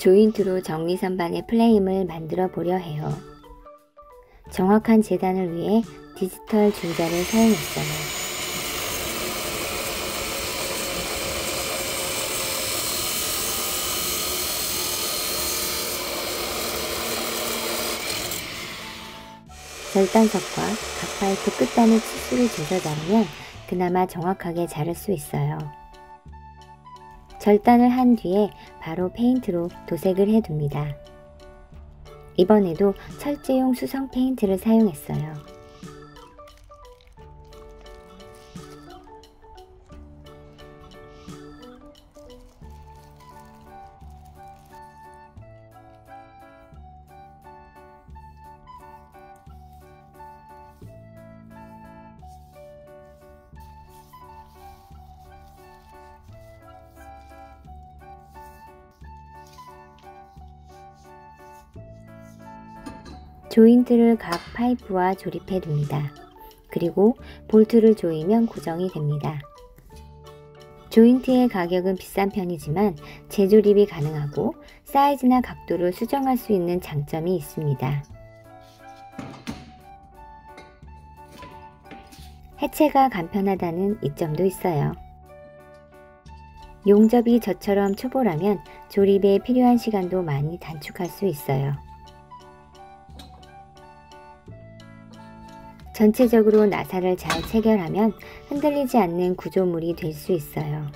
조인트로 정리선반의 프레임을 만들어 보려 해요. 정확한 재단을 위해 디지털 줄자를 사용했어요. 절단석과 각 파이프 끝단의 치수를 재서 자르면 그나마 정확하게 자를 수 있어요. 절단을 한 뒤에 바로 페인트로 도색을 해둡니다. 이번에도 철제용 수성 페인트를 사용했어요. 조인트를 각 파이프와 조립해 둡니다. 그리고 볼트를 조이면 고정이 됩니다. 조인트의 가격은 비싼 편이지만 재조립이 가능하고 사이즈나 각도를 수정할 수 있는 장점이 있습니다. 해체가 간편하다는 이점도 있어요. 용접이 저처럼 초보라면 조립에 필요한 시간도 많이 단축할 수 있어요. 전체적으로 나사를 잘 체결하면 흔들리지 않는 구조물이 될 수 있어요.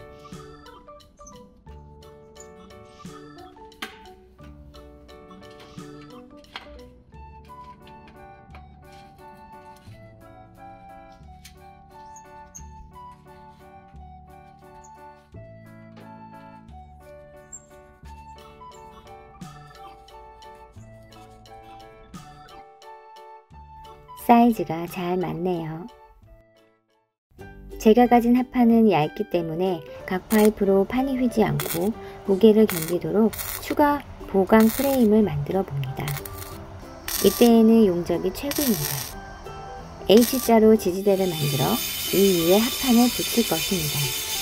사이즈가 잘 맞네요. 제가 가진 합판은 얇기 때문에 각 파이프로 판이 휘지 않고 무게를 견디도록 추가 보강 프레임을 만들어 봅니다. 이때에는 용접이 최고입니다. H자로 지지대를 만들어 이 위에 합판을 붙일 것입니다.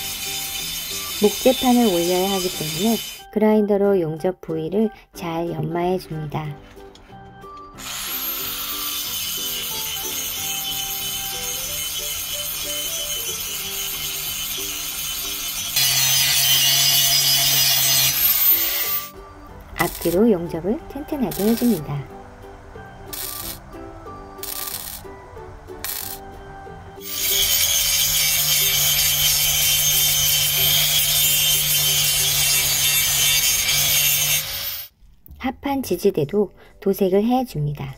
목재판을 올려야 하기 때문에 그라인더로 용접 부위를 잘 연마해 줍니다. 앞뒤로 용접을 튼튼하게 해줍니다. 합판 지지대도 도색을 해줍니다.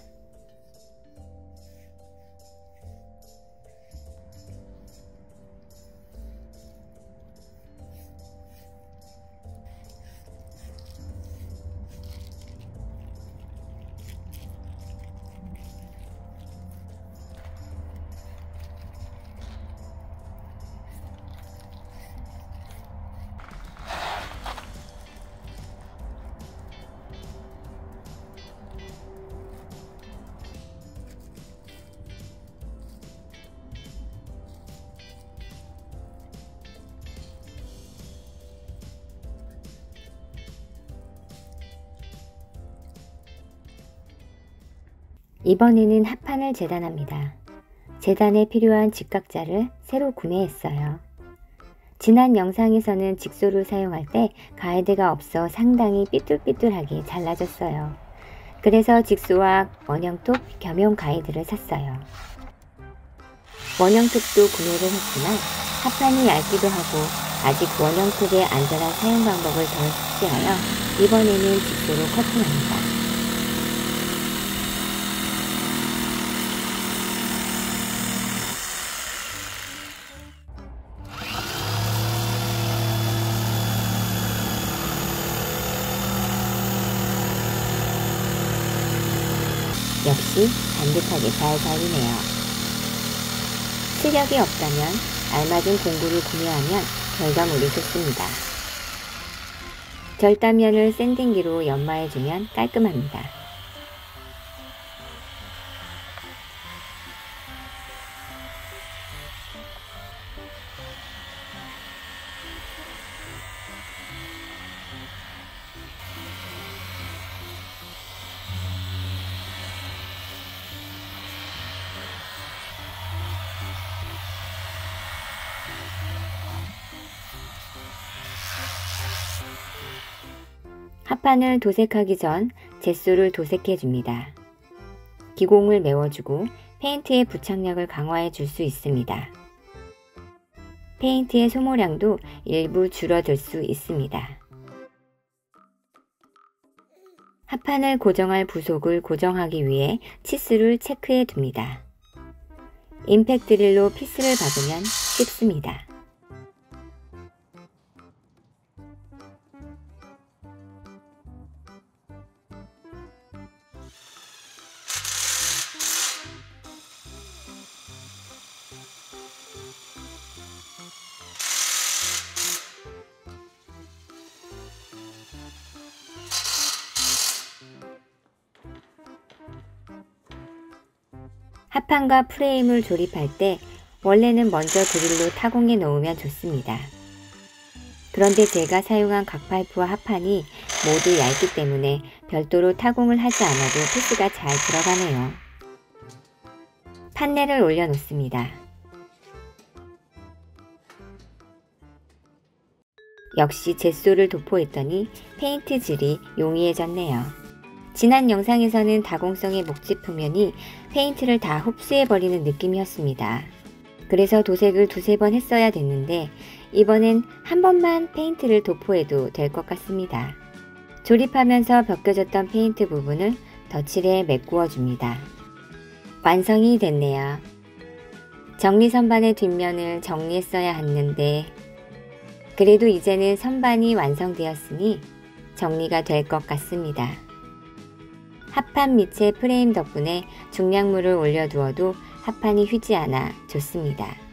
이번에는 합판을 재단합니다. 재단에 필요한 직각자를 새로 구매했어요. 지난 영상에서는 직소를 사용할 때 가이드가 없어 상당히 삐뚤삐뚤하게 잘라졌어요. 그래서 직소와 원형톱 겸용 가이드를 샀어요. 원형톱도 구매를 했지만 합판이 얇기도 하고 아직 원형톱의 안전한 사용 방법을 더 숙지하여 이번에는 직소로 커팅합니다. 역시 반듯하게 잘 잘리네요. 실력이 없다면 알맞은 공구를 구매하면 결과물이 좋습니다. 절단면을 샌딩기로 연마해주면 깔끔합니다. 합판을 도색하기 전 젯소를 도색해 줍니다. 기공을 메워주고 페인트의 부착력을 강화해 줄 수 있습니다. 페인트의 소모량도 일부 줄어들 수 있습니다. 합판을 고정할 부속을 고정하기 위해 치수를 체크해 둡니다. 임팩트 드릴로 피스를 박으면 쉽습니다. 합판과 프레임을 조립할 때 원래는 먼저 드릴로 타공해 놓으면 좋습니다. 그런데 제가 사용한 각파이프와 합판이 모두 얇기 때문에 별도로 타공을 하지 않아도 피스가 잘 들어가네요. 판넬을 올려 놓습니다. 역시 젯소를 도포했더니 페인트 질이 용이해졌네요. 지난 영상에서는 다공성의 목재 표면이 페인트를 다 흡수해버리는 느낌이었습니다. 그래서 도색을 두세 번 했어야 됐는데 이번엔 한 번만 페인트를 도포해도 될 것 같습니다. 조립하면서 벗겨졌던 페인트 부분을 덧칠해 메꾸어 줍니다. 완성이 됐네요. 정리 선반의 뒷면을 정리했어야 했는데 그래도 이제는 선반이 완성되었으니 정리가 될 것 같습니다. 합판 밑에 프레임 덕분에 중량물을 올려두어도 합판이 휘지 않아 좋습니다.